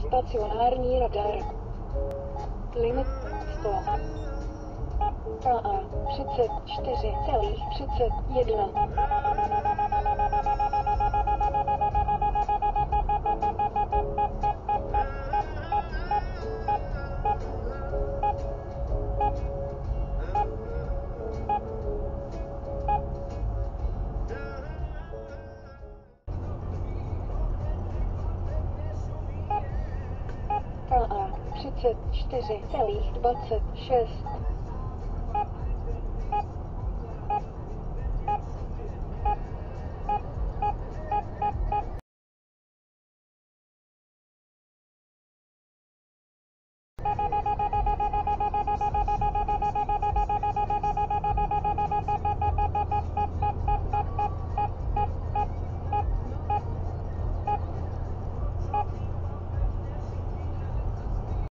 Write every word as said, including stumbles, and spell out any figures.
Stacionární radar. Limit sto. K A třicet čtyři celá třicet jedna. K A třicet čtyři celá dvacet šest.